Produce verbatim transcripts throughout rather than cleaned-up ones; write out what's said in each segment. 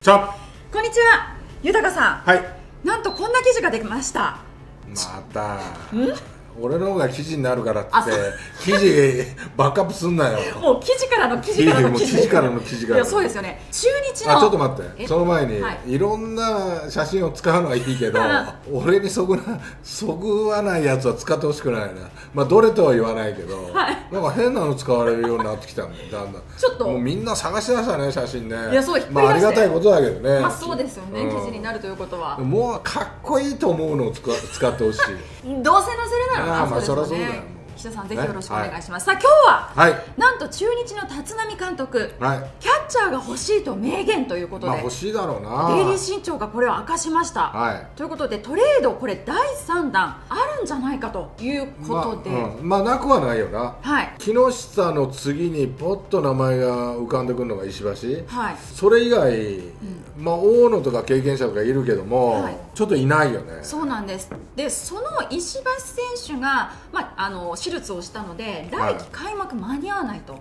ちゃこんにちは、豊さん。 はい。 なんとこんな記事ができました。 また俺の方が記事になるからって記事バックアップすんなよ。 もう記事からの記事からの記事記事からの記事からの。 いや、そうですよね。中日のあ、ちょっと待って、その前に、 はい、 いろんな写真を使うのはいいけど俺にそぐなそぐわないやつは使ってほしくないな。まあどれとは言わないけど、はい、なんか変なの使われるようになってきたんだよ、だんだん。 ちょっともうみんな探し出したね、写真ね。 いや、そう、 まあありがたいことだけどね。 まあそうですよね、うん、記事になるということはもうかっこいいと思うのを使使ってほしいどうせ載せるならまあそりゃそうだよ。 岸田さん、ぜひよろしくお願いします。ね、さあ今日は、はい、なんと中日の立浪監督、はい、キャッチャーが欲しいと明言ということで、 まあ欲しいだろうな。 デイリー新潮がこれを明かしました、はい、ということでトレードこれだいさんだんあるんじゃないかということで、 まあ、うん、まあなくはないよな、はい、木下の次にポッと名前が浮かんでくるのが石橋、はい、それ以外、うん、まあ大野とか経験者とかいるけども、はい、ちょっといないよね。 そうなんです。でその石橋選手が、まあ、あの手術をしたので来季開幕間に合わないと、はい、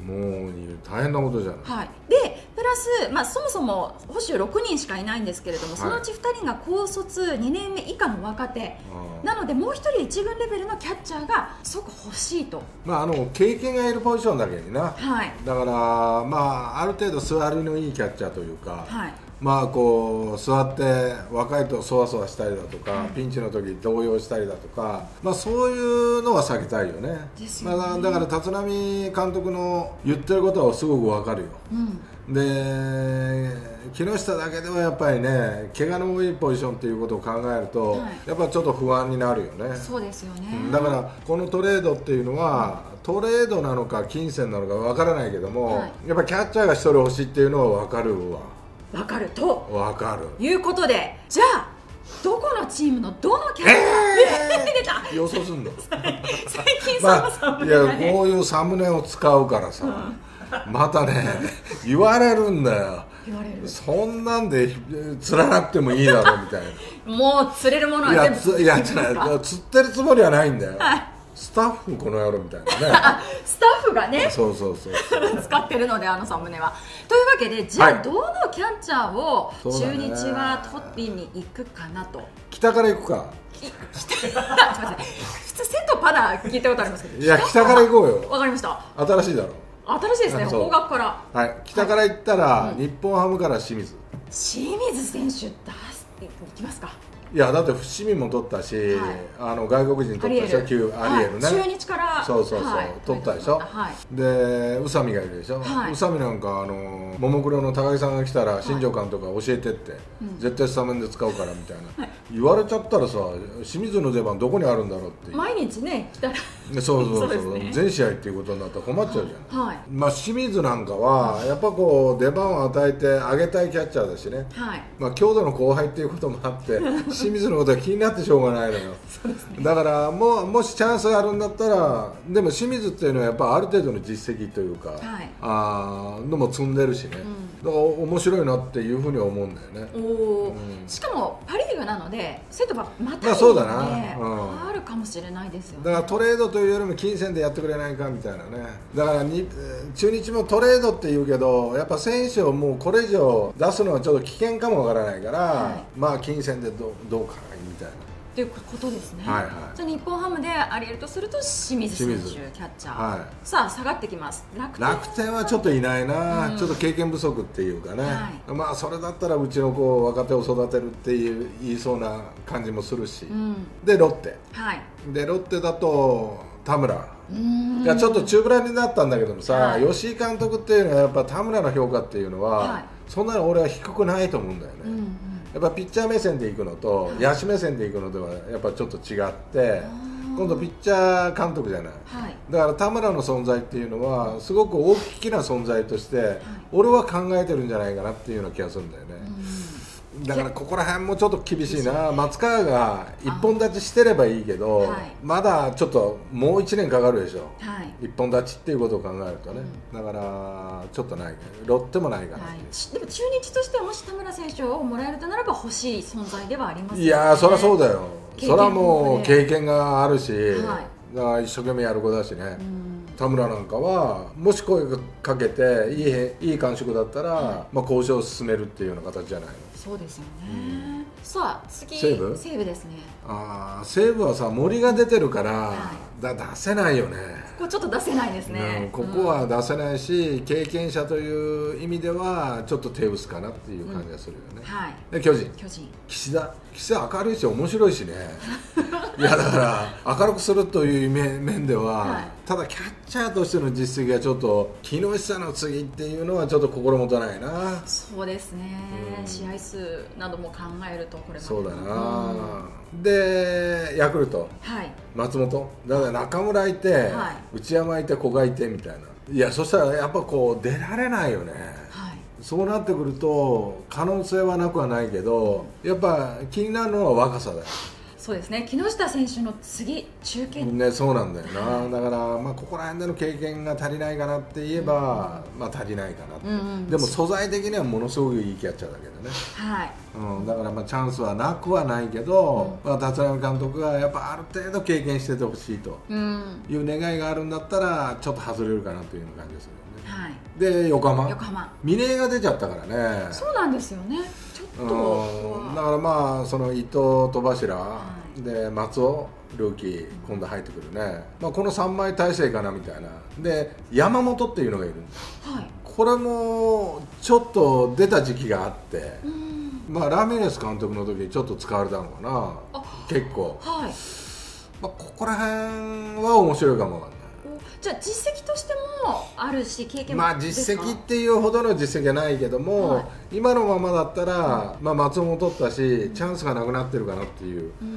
もう大変なことじゃない、 はい、でプラス、まあ、そもそも捕手ろくにんしかいないんですけれども、そのうちふたりが高卒にねんめ以下の若手なので、もうひとりいち軍レベルのキャッチャーがすごく欲しいと、 まあ、あの経験がいるポジションだけにな、はい、だから、まあ、ある程度座りのいいキャッチャーというか、はい、まあこう座って若いとそわそわしたりだとか、はい、ピンチの時動揺したりだとか、まあ、そういうのは避けたいよね。ですよね。まあ、だから立浪監督の言ってることはすごく分かるよ、うん、で木下だけではやっぱりね怪我の多いポジションっていうことを考えると、はい、やっぱちょっと不安になるよね。 そうですよね、 うん、だからこのトレードっていうのは、うん、トレードなのか金銭なのか分からないけども、はい、やっぱキャッチャーがひとり欲しいっていうのは分かるわ。 分かると分かるいうことで、じゃあどこのチームのどのキャラクター、えー、出た予想すんの最近そのサムネ、 まあ、いやこういうサムネを使うからさ、うん、またね言われるんだよ。 言われる。 そんなんで釣らなくてもいいだろうみたいなもう釣れるものは全部釣ってるんですか？ いや、いや釣ってるつもりはないんだよ、はい、スタッフこの野郎みたいなねスタッフがね、 そうそうそう使ってるので、あのサムネは。というわけで、じゃあ、はい、どのキャッチャーを中日は取りに行くかなと。 北から行くか。 北すみません、普通セトパラ聞いたことありますけど、 いや北から行こうよ。 わかりました。 新しいだろ。 新しいですね、方角から。 はい、北から行ったら、はい、日本ハムから清水。 清水選手出す行きますか。 いやだって伏見も取ったし、はい、あの外国人取ったでしょ、旧アリエルね、 はい、中日からそうそうそう、はい、取ったでしょ、はい、で宇佐美がいるでしょ、はい、宇佐美なんかあのももクロの高木さんが来たら新庄監督が教えてって、はい、絶対スタメンで使うからみたいな、はい、言われちゃったらさ、清水の出番どこにあるんだろうっていう。 毎日ね来たらそうそうそう、そう、ね、全試合っていうことになったら困っちゃうじゃない、はい、まあ清水なんかはやっぱこう出番を与えてあげたいキャッチャーだしね、はい、まあ強度の後輩っていうこともあって清水のことが気になってしょうがないのよそうですね、だからももしチャンスがあるんだったら、でも清水っていうのはやっぱある程度の実績というか、はい、あのも積んでるしね、うん、だから面白いなっていうふうには思うんだよね。お、 うん、しかもパ・リーグなのでセットがまたいいので、まあ、 そうだな、うん、 あるかもしれないですよね。 だからトレードというよりも金銭でやってくれないかみたいなね。だからに中日もトレードって言うけど、やっぱ選手をもうこれ以上出すのはちょっと危険かもわからないから、はい、まあ金銭でどどうかみたいなということですね、はいはい、じゃあ日本ハムであり得るとすると清水選手キャッチャー、はい、さあ下がってきます。 楽天、楽天はちょっといないな、うん、ちょっと経験不足っていうかね、はい、まあそれだったらうちの子を若手を育てるっていう言いそうな感じもするし、うん、でロッテ、はい、でロッテだと田村いやちょっと中ぶらになったんだけどもさ、はい、吉井監督っていうのはやっぱ田村の評価っていうのは、はい、そんなに俺は低くないと思うんだよね、うん、やっぱピッチャー目線でいくのと、はい、野手目線でいくのではやっぱちょっと違って、今度ピッチャー監督じゃない、はい、だから田村の存在っていうのはすごく大きな存在として、はい、俺は考えてるんじゃないかなっていうような気がするんだよね、うん、だからここら辺もちょっと厳しいな。松川が一本立ちしてればいいけど、はい、まだちょっともういちねんかかるでしょ、はい、一本立ちっていうことを考えるとね、うん、だからちょっとない、ロッテもないかな、はい、 でも中日としてはもし田村選手をもらえるとならば欲しい存在ではありますよね。 いやーそりゃそうだよ、それはもう経験があるし、はい、だから一生懸命やる子だしね、うん田村なんかはもし声かけていいいい感触だったら、はい、まあ交渉を進めるっていうような形じゃないの。 そうですよね、うん、さあ次西武西武ですね。 ああ西武はさ森が出てるから、はい、だ出せないよね。 ここちょっと出せないですね、 うん、ここは出せないし、うん、経験者という意味ではちょっと手薄かなっていう感じがするよね、うん、はい、で巨人巨人岸田岸田明るいし面白いしねいやだから明るくするという面では、はい、ただキャッチャーとしての実績がちょっと木下の次っていうのはちょっと心もとないな。 そうですね、うん、試合数なども考えるとこれまでそうだな、うん、でヤクルト、はい、松本だから中村いて、はい、内山いて古賀いてみたいな。いやそしたらやっぱこう出られないよね、はい、そうなってくると可能性はなくはないけどやっぱ気になるのは若さだよ。 そうですね、木下選手の次中堅ね、そうなんだよな、はい、だから、まあ、ここら辺での経験が足りないかなって言えば、うん、まあ足りないかなって、うんうん、でも素材的にはものすごくいいキャッチャーだけどね、はい、うん、だからまあチャンスはなくはないけど、うん、まあ、立浪監督がやっぱある程度経験しててほしいという願いがあるんだったらちょっと外れるかなというような感じですよね、はい、で横浜横浜峰が出ちゃったからね。 そうなんですよね、ちょっと、 うん、だからまあその伊藤戸柱、はい、で松尾ルーキー今度入ってくるね、まあ、このさんまい体制かなみたいな。で山本っていうのがいるんだ、はい、これもちょっと出た時期があって、うん、まあラミレス監督の時にちょっと使われたのかな結構、はい、まあ、ここら辺は面白いかもわかんない。 じゃあ実績としてもあるし経験もまあ実績っていうほどの実績はないけども、はい、今のままだったら、うん、まあ、松尾も取ったし、うん、チャンスがなくなってるかなっていう、うん、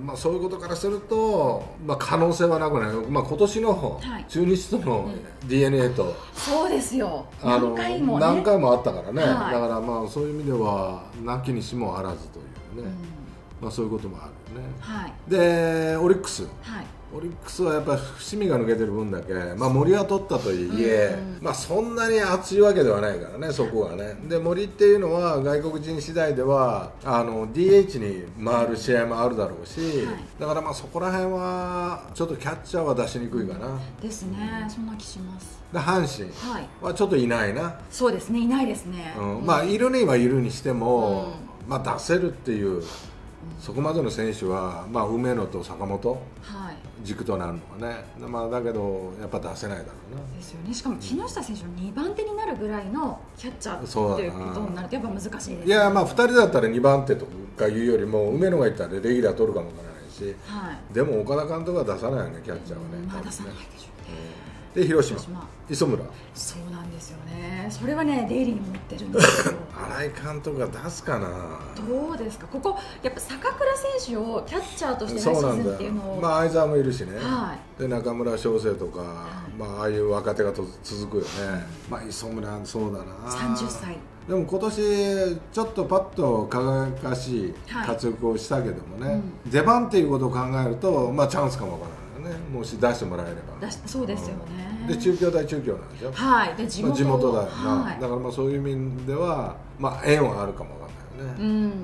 まあ、そういうことからすると、まあ、可能性はなくない、まあ、今年の、はい、中日との ディーエヌエー と、うん、 そうですよ、何回もね、 何回もあったからね、はい、だからまあそういう意味ではなきにしもあらずというね、うん、まあ、そういうこともあるよね、はい、でオリックス、はい、オリックスはやっぱり伏見が抜けてる分だけ、まあ、森は取ったとはいえ、うん、まあ、そんなに熱いわけではないからね、そこはね。で森っていうのは外国人次第ではあの ディーエイチ に回る試合もあるだろうし、はい、だからまあそこら辺はちょっとキャッチャーは出しにくいかな、うん、 ですね、そんな気します。 で阪神はちょっといないな、はい、 そうですね、いないですね、 うん、まあいるにはいるにしても、うん、まあ、出せるっていう、うん、そこまでの選手は、まあ、梅野と坂本、はい、軸となるのはね、まあ、だけどやっぱ出せないだろうな。 ですよね、しかも木下選手のにばん手になるぐらいのキャッチャーっていうことになるとやっぱ難しいですね。 いや、まあふたりだったらにばん手とかいうよりも梅野がいったらレギュラー取るかもわからないし、はい、でも岡田監督は出さないよね、キャッチャーはね、 うん、まあ、出さないでしょうね。 で広島、広島磯村、 そうなんですよね、それはねデイリーに持ってるんですけど新井監督が出すかな。 どうですか、ここやっぱ坂倉選手をキャッチャーとして来シーズンっていうのを、 まあ相澤もいるしね、はい、で中村翔成とか、はい、まあああいう若手がと続くよね、まあ磯村そうだな、 さんじゅっさいでも今年ちょっとパッと輝かしい活躍をしたけどもね、はい、うん、出番っていうことを考えると、まあチャンスかもわからない。もし出してもらえれば出しそうですよね、 で中京大中京なんでしょ、 はい、で地元、 まあ、地元だよな、はい、だからまあそういう意味では、まあ、縁はあるかもわかんないよね、うん、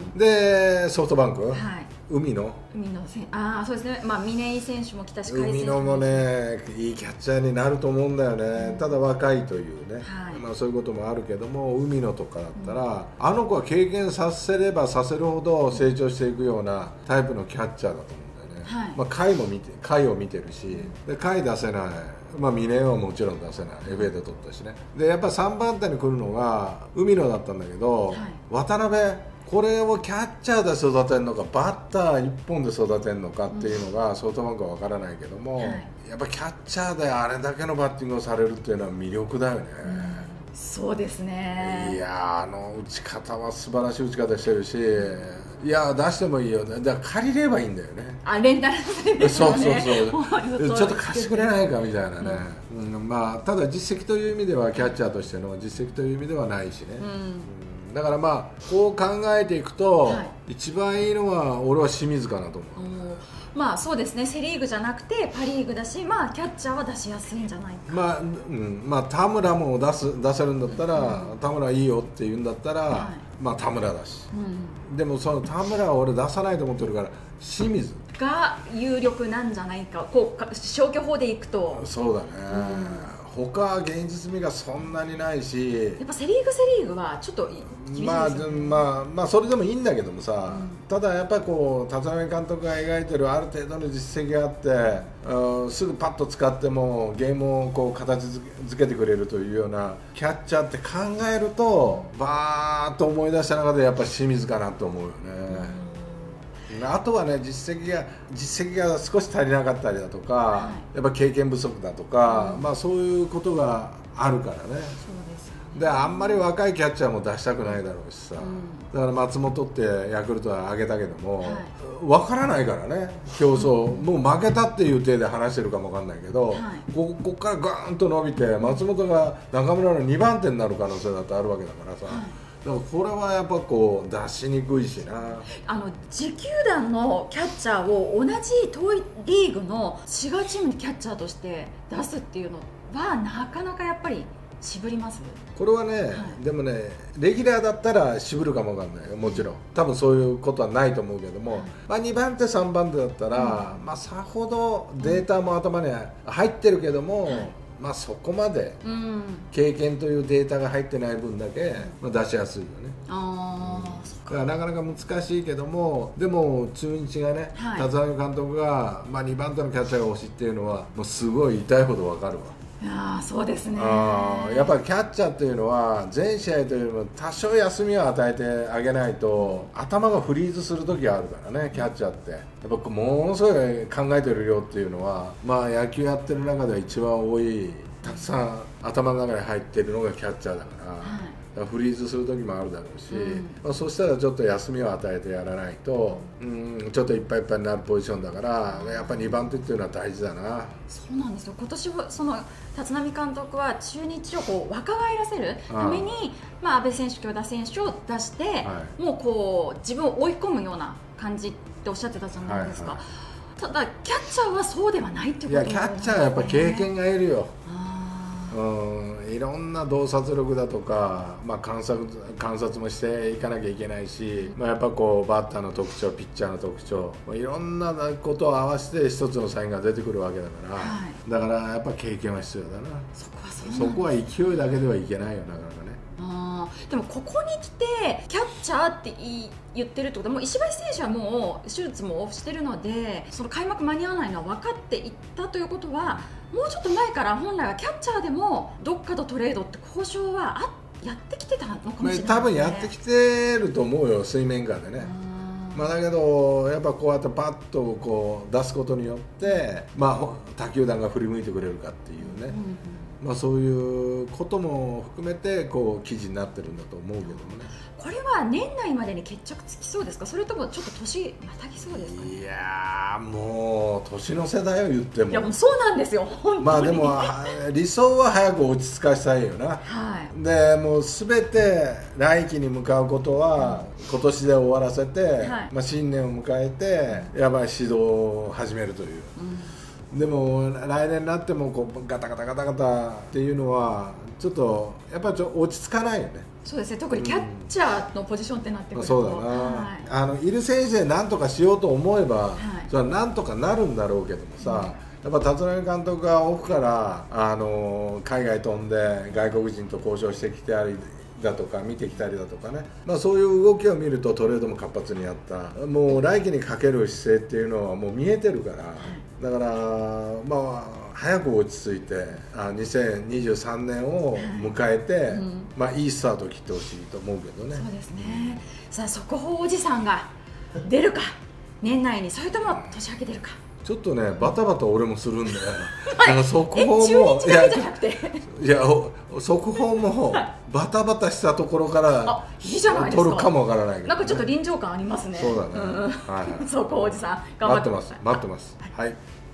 でソフトバンク、はい、海野海野選手、ああそうですね、まあ、嶺井選手も来たし、海野もねいいキャッチャーになると思うんだよね、うん、ただ若いというね、はい、まあ、そういうこともあるけども海野とかだったら、うん、あの子は経験させればさせるほど成長していくようなタイプのキャッチャーだと思う。はい、まあ、回も見て回を見てるし、で回出せない、まあ、峰はもちろん出せない、エフエー で取ったしね、でやっぱさんばん手に来るのが海野だったんだけど、はい、渡辺、これをキャッチャーで育てるのかバッターいっぽんで育てるのかっていうのが、うん、ソフトバンクは分からないけども、はい、やっぱキャッチャーであれだけのバッティングをされるっていうのは魅力だよね、うん、 そうですね、 いや、あの打ち方は素晴らしい打ち方してるし、いや出してもいいよ、だから借りればいいんだよね、 あ、レンタルするんですよね、 そうそうそう、ちょっと貸してくれないかみたいなね、うんうん、まあ、ただ実績という意味ではキャッチャーとしての実績という意味ではないしね、うんうん、だからまあこう考えていくと、はい、一番いいのは俺は清水かなと思う、 まあそうですね、セ・リーグじゃなくてパ・リーグだし、まあ、キャッチャーは出しやすいんじゃないか、 まあうんまあ、田村も出す出せるんだったら、うん、田村いいよって言うんだったら、はい、まあ、田村だし、うん、でもその田村は俺出さないと思ってるから清水、 が有力なんじゃないか、こう消去法でいくと。 そうだね、うん、他は現実味がそんなにないし、 やっぱセ・リーグセ・リーグはちょっと厳しいですよね。 まあまあまあそれでもいいんだけどもさ、うん、ただやっぱりこう立浪監督が描いてるある程度の実績があって、うん、すぐパッと使ってもゲームをこう形づけてくれるというようなキャッチャーって考えると、バーッと思い出した中でやっぱり清水かなと思うよね。うん、あとはね、実績が実績が少し足りなかったりだとか、はい、やっぱ経験不足だとか、うん、まあそういうことがあるからね。そうですよね。であんまり若いキャッチャーも出したくないだろうしさ、うん、だから松本ってヤクルトは上げたけども、はい、分からないからね、競争、うん、もう負けたっていう体で話してるかも分かんないけど、はい、ここからガーンと伸びて松本が中村のにばん手になる可能性だってあるわけだからさ。はい、でもこれはやっぱこう出しにくいしな。 あの自球団のキャッチャーを同じ東リーグの滋賀チームにキャッチャーとして出すっていうのはなかなかやっぱり渋ります。 これはね、はい、でもねレギュラーだったら渋るかもわかんないよ、もちろん多分そういうことはないと思うけども、はい、まあ、にばん手さんばん手だったら、うん、まあさほどデータも頭に入ってるけども、はい、まあそこまで経験というデータが入ってない分だけ、まあ、出しやすいよね。あ、うん、だからなかなか難しいけども、でも中日がね、はい、立浪監督が、まあ、にばん手のキャッチャーが欲しいっていうのはもうすごい痛いほど分かるわ。 いやそうですね。 あ、やっぱりキャッチャーっていうのは全試合というよりも多少休みを与えてあげないと頭がフリーズする時があるからね、キャッチャーってやっぱものすごい考えてる量っていうのは、まあ野球やってる中では一番多い、たくさん頭の中に入ってるのがキャッチャーだから、はい、フリーズする時もあるだろうし、うん、まあ、そしたらちょっと休みを与えてやらないと、うん、ちょっといっぱいいっぱいになるポジションだから、やっぱりにばん手っていうのは大事だな。 そうなんですよ。今年はその立浪監督は中日をこう若返らせるために、まあ、阿部選手、京田選手を出して、はい、もうこう自分を追い込むような感じっておっしゃってたじゃないですか。はいはい、ただキャッチャーはそうではないっていうことですね。 いやキャッチャーはやっぱ経験がいるよ。うん、いろんな洞察力だとか、まあ、観察、観察もしていかなきゃいけないし、まあ、やっぱこうバッターの特徴、ピッチャーの特徴、いろんなことを合わせて一つのサインが出てくるわけだから、はい、だからやっぱ経験は必要だな。 そこはそうなんです。 そこは勢いだけではいけないよ、なかなかね。 あ、でもここに来てキャッチャーって言ってるってことは、もう石橋選手はもう手術もオフしてるので、その開幕間に合わないのは分かっていったということは、もうちょっと前から本来はキャッチャーでもどっかとトレードって交渉はあやってきてたのかもしれないですね。 多分やってきてると思うよ、水面下でね。まあ、だけどやっぱこうやってパッとこう出すことによって、まあ、他球団が振り向いてくれるかっていうね、うん、まあ、そういうことも含めてこう記事になってるんだと思うけどもね。 これは年内までに決着つきそうですか、それともちょっと年またぎそうですかね。 いやー、もう年の世代を言っても、 いやもうそうなんですよ、本当に。 まあでも理想は早く落ち着かしたいよな、はい、でもう全て来季に向かうことは今年で終わらせて、はい、まあ、新年を迎えてやばい指導を始めるという、うん、でも来年になってもこうガタガタガタガタっていうのはちょっとやっぱりちょ落ち着かないよね。 そうですね、特にキャッチャーのポジションってなってくると、 そうだな、はい、あのいる選手で何とかしようと思えば、はい、それは何とかなるんだろうけどもさ、うん、やっぱ立浪監督がオフからあの海外飛んで外国人と交渉してきたりだとか見てきたりだとかね、まあ、そういう動きを見るとトレードも活発にやった、もう来季にかける姿勢っていうのはもう見えてるから、はい、だからまあ早く落ち着いてあにせんにじゅうさんねんを迎えて、はい、うん、まあ、いいスタートを切ってほしいと思うけどね。 そうですね。さあ速報おじさんが出るか年内に、それとも年明け出るか。 ちょっとねバタバタ俺もするんだよ、 はい、速報も中日だけじゃなくていや速報もバタバタしたところから取るかもわからないけど、ね、 なんかちょっと臨場感ありますね。 そうだね、うん、 はい、速報おじさん頑張ってます。 待ってます待ってます、はい。